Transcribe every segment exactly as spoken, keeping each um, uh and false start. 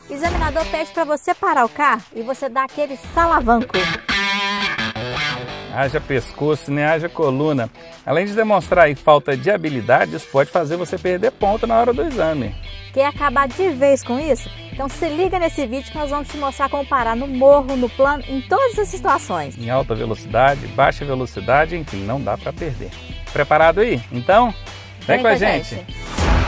O examinador pede para você parar o carro e você dá aquele salavanco. Haja pescoço, nem haja coluna. Além de demonstrar aí falta de habilidade, isso pode fazer você perder ponto na hora do exame. Quer acabar de vez com isso? Então se liga nesse vídeo que nós vamos te mostrar como parar no morro, no plano, em todas as situações. Em alta velocidade, baixa velocidade, enfim, não dá para perder. Preparado aí? Então, vem, vem com a gente. gente.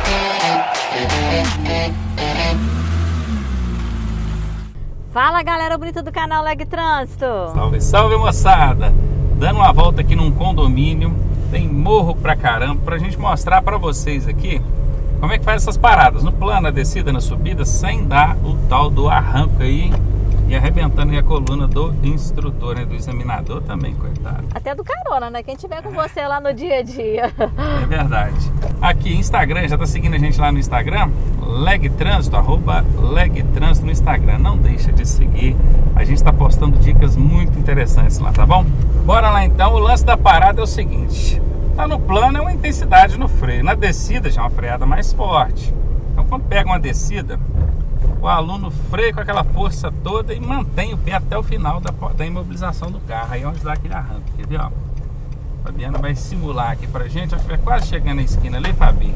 Fala galera bonita do canal Leg Trânsito. Salve, salve moçada. Dando uma volta aqui num condomínio, tem morro pra caramba, pra gente mostrar pra vocês aqui como é que faz essas paradas, no plano, na descida, na subida, sem dar o tal do arranco aí e arrebentando aí a coluna do instrutor, né, do examinador também, coitado. Até do carona, né? Quem tiver com você lá no dia a dia. É verdade. Aqui, Instagram, já tá seguindo a gente lá no Instagram, Leg Trânsito, arroba Leg Trânsito no Instagram. Não deixa de seguir, a gente tá postando dicas muito interessantes lá, tá bom? Bora lá então, o lance da parada é o seguinte. Tá no plano é uma intensidade no freio, na descida já é uma freada mais forte. Então quando pega uma descida, o aluno freia com aquela força toda e mantém o pé até o final da, da imobilização do carro. Aí é onde dá aquele arranco, quer ver, ó? A Fabiana vai simular aqui pra gente, ó, que vai quase chegando na esquina ali, Fabi.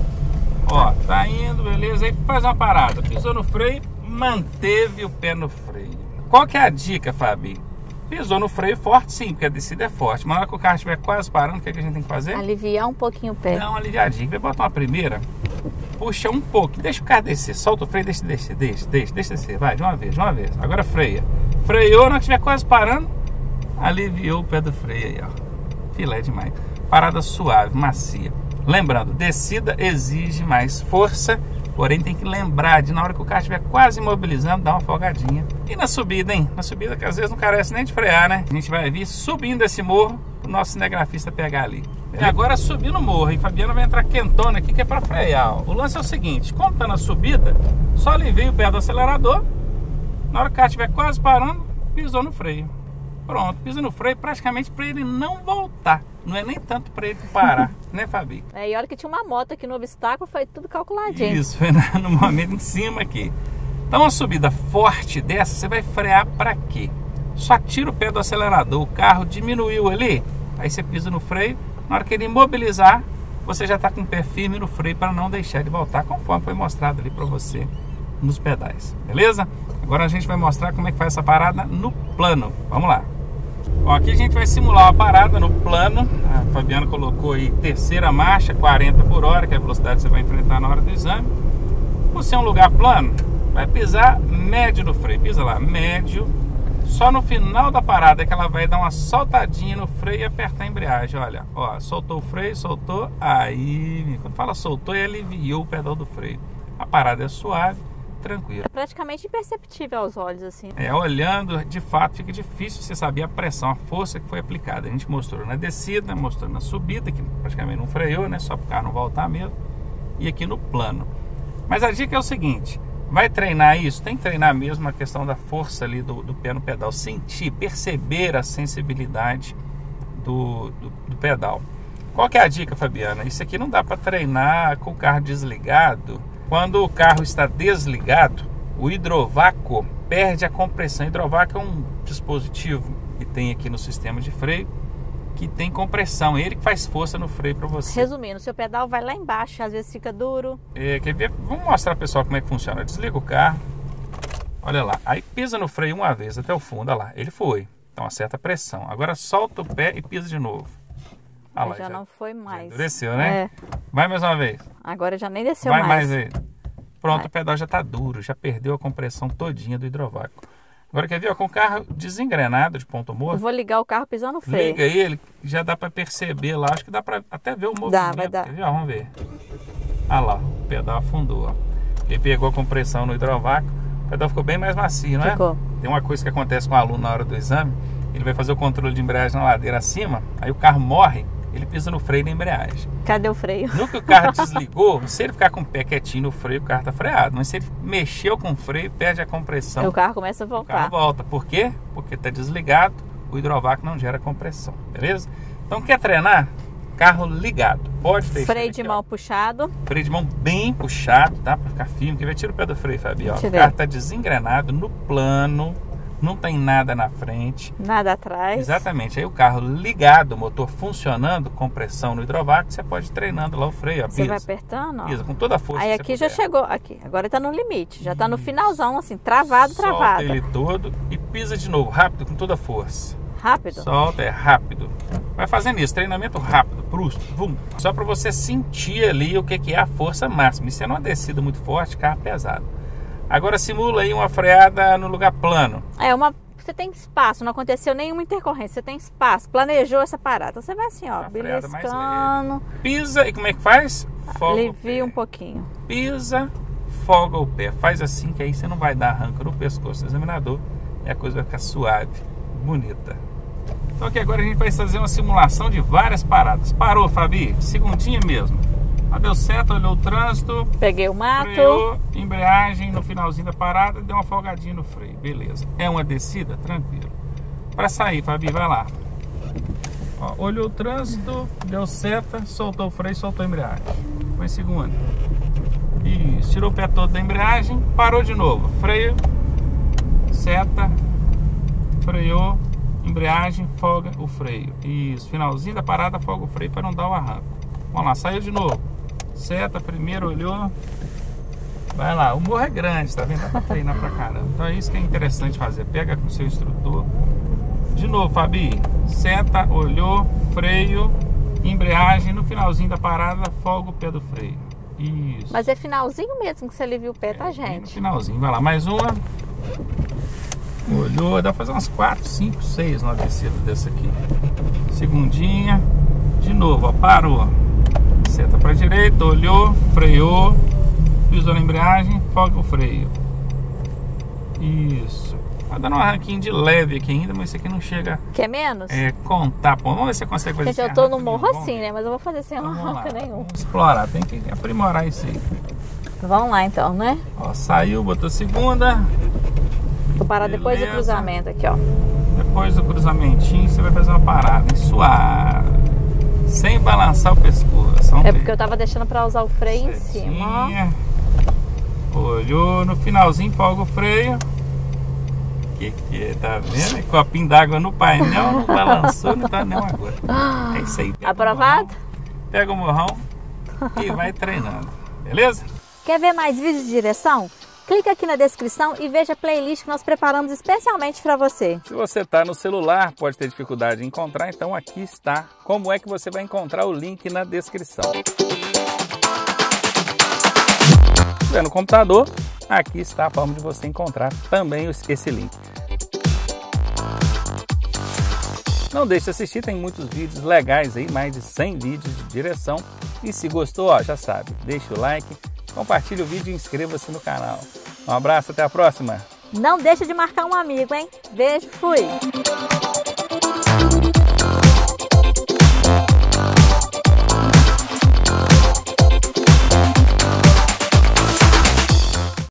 Ó, tá indo, beleza, aí faz uma parada, pisou no freio, manteve o pé no freio. Qual que é a dica, Fabi? Pisou no freio forte, sim, porque a descida é forte. Mas na hora que o carro estiver quase parando, o que, é que a gente tem que fazer? Aliviar um pouquinho o pé. Dá uma aliviadinha. Vai botar uma primeira, puxa um pouco, deixa o carro descer, solta o freio, deixa descer, deixa, deixa, deixa descer, vai, de uma vez, de uma vez. Agora freia. Freou, na hora que estiver quase parando, aliviou o pé do freio aí, ó. Filé demais. Parada suave, macia. Lembrando, descida exige mais força, porém tem que lembrar de na hora que o carro estiver quase imobilizando, dar uma folgadinha. E na subida, hein? Na subida que às vezes não carece nem de frear, né? A gente vai vir subindo esse morro pro nosso cinegrafista pegar ali. E agora subir no morro, e Fabiana vai entrar quentona aqui que é pra frear, ó. O lance é o seguinte, como tá na subida, só alivia o pé do acelerador, na hora que o carro estiver quase parando, pisou no freio. Pronto, pisa no freio praticamente para ele não voltar. Não é nem tanto para ele parar, né, Fabi? É, e olha que tinha uma moto aqui no obstáculo, foi tudo calculadinho. Isso, foi no momento em cima aqui. Então, uma subida forte dessa, você vai frear para quê? Só tira o pé do acelerador, o carro diminuiu ali, aí você pisa no freio, na hora que ele imobilizar, você já está com o pé firme no freio para não deixar ele voltar, conforme foi mostrado ali para você nos pedais, beleza? Agora a gente vai mostrar como é que faz essa parada no plano. Vamos lá. Bom, aqui a gente vai simular uma parada no plano. A Fabiana colocou aí terceira marcha, quarenta por hora, que é a velocidade que você vai enfrentar na hora do exame. Por ser um lugar plano, vai pisar médio no freio. Pisa lá, médio. Só no final da parada é que ela vai dar uma soltadinha no freio e apertar a embreagem. Olha, ó, soltou o freio, soltou. Aí, quando fala soltou, ele aliviou o pedal do freio. A parada é suave, tranquilo. É praticamente imperceptível aos olhos, assim. É, olhando, de fato, fica difícil você saber a pressão, a força que foi aplicada. A gente mostrou na descida, mostrou na subida, que praticamente não freou, né? Só para o carro não voltar mesmo. E aqui no plano. Mas a dica é o seguinte, vai treinar isso? Tem que treinar mesmo a questão da força ali do, do pé no pedal. Sentir, perceber a sensibilidade do, do, do pedal. Qual que é a dica, Fabiana? Isso aqui não dá para treinar com o carro desligado. Quando o carro está desligado, o hidrovácuo perde a compressão. O hidrovácuo é um dispositivo que tem aqui no sistema de freio que tem compressão. É ele que faz força no freio para você. Resumindo, o seu pedal vai lá embaixo, às vezes fica duro. É, quer ver? Vamos mostrar para o pessoal como é que funciona. Desliga o carro. Olha lá. Aí pisa no freio uma vez até o fundo. Olha lá. Ele foi. Então acerta a pressão. Agora solta o pé e pisa de novo. Ah, lá, já, já não foi mais. Desceu, né? É. Vai mais uma vez. Agora já nem desceu Vai mais. Vai mais aí. Pronto, Vai. O pedal já está duro, já perdeu a compressão todinha do hidrovácuo. Agora quer ver, ó, com o carro desengrenado de ponto morto. Eu vou ligar o carro pisando no freio. Liga ele, já dá para perceber lá, acho que dá para até ver o movimento. Dá, vai dar. Quer ver? Ó, vamos ver. Ah lá, o pedal afundou, ó. Ele pegou a compressão no hidrovácuo, o pedal ficou bem mais macio, não é? Ficou. Tem uma coisa que acontece com o aluno na hora do exame, ele vai fazer o controle de embreagem na ladeira acima, aí o carro morre, ele pisa no freio da embreagem. Cadê o freio? No que o carro desligou, se ele ficar com o pé quietinho no freio, o carro tá freado. Mas se ele mexeu com o freio, perde a compressão. E o carro começa a O voltar. carro volta. Por quê? Porque tá desligado, o hidrovácuo não gera compressão. Beleza? Então quer treinar? carro ligado. Pode deixar. Freio de mão puxado. Freio de mão bem puxado, tá? Pra ficar firme. Que vai tirar o pé do freio, Fabi. Ó. O carro tá desengrenado no plano. Não tem nada na frente. Nada atrás. Exatamente. Aí o carro ligado, o motor funcionando, com pressão no hidrovac, você pode ir treinando lá o freio. Ó, você vai apertando, ó. Pisa com toda a força. Aí aqui já chegou, aqui. Agora tá no limite. Já tá no finalzão, assim, travado, travado. Solta ele todo e pisa de novo, rápido, com toda a força. Rápido? Solta, é rápido. Vai fazendo isso, treinamento rápido, brusco, vum. Só para você sentir ali o que que é a força máxima. Isso é uma descida muito forte, carro pesado. Agora simula aí uma freada no lugar plano. É, uma... Você tem espaço, não aconteceu nenhuma intercorrência, você tem espaço, planejou essa parada. Então você vai assim, ó, beliscando. Pisa e como é que faz? Folga Alivia um pouquinho. Pisa, folga o pé. Faz assim que aí você não vai dar arranca no pescoço do examinador e a coisa vai ficar suave, bonita. Então aqui agora a gente vai fazer uma simulação de várias paradas. Parou, Fabi? Segundinha mesmo. Ah, deu certo, olhou o trânsito. Peguei o mato. Freou, embreagem no finalzinho da parada, deu uma folgadinha no freio. Beleza. É uma descida? Tranquilo. Para sair, Fabi, vai lá. Ó, olhou o trânsito, deu seta, soltou o freio, soltou a embreagem. Põe segunda. Isso, tirou o pé todo da embreagem, parou de novo. Freio, seta, freou, embreagem, folga o freio. Isso, finalzinho da parada, folga o freio para não dar o arranco. Vamos lá, saiu de novo. Seta, primeiro olhou. Vai lá, o morro é grande, tá vendo? Dá pra treinar pra caramba. Então é isso que é interessante fazer. Pega com o seu instrutor. De novo, Fabi. Seta, olhou, freio, embreagem. No finalzinho da parada, folga o pé do freio. Isso. Mas é finalzinho mesmo que você alivia o pé, tá, é, gente? No finalzinho. Vai lá, mais uma. Olhou, dá pra fazer umas quatro, cinco, seis numa descida dessa aqui. Segundinha. De novo, ó, parou. Seta pra direita, olhou, freou, pisou na embreagem, folga o freio. Isso. Tá dando um arranquinho de leve aqui ainda, mas esse aqui não chega. Quer menos? É, contar. Pô, vamos ver se você consegue fazer. Gente, eu tô no morro assim, né? Mas eu vou fazer sem então, arranca nenhum. Vamos explorar, tem que aprimorar isso aí. Vamos lá então, né? Ó, saiu, botou segunda. Vou parar Beleza. Depois do cruzamento aqui, ó. Depois do cruzamentinho, você vai fazer uma parada, hein? Suave. Sem balançar o pescoço. É porque eu tava deixando pra usar o freio Setinha. Em cima, ó. Olhou no finalzinho, folga o freio. Que que é? Tá vendo? Copinho d'água no painel, não balançou, não tá nem agora. É isso aí. Aprovado? Pega o morrão e vai treinando. Beleza? Quer ver mais vídeos de direção? Clica aqui na descrição e veja a playlist que nós preparamos especialmente para você. Se você está no celular, pode ter dificuldade em encontrar, então aqui está. Como é que você vai encontrar o link na descrição. Se estiver no computador, aqui está a forma de você encontrar também esse link. Não deixe de assistir, tem muitos vídeos legais aí, mais de cem vídeos de direção. E se gostou, ó, já sabe, deixa o like. Compartilhe o vídeo e inscreva-se no canal. Um abraço, até a próxima. Não deixa de marcar um amigo, hein? Beijo, fui!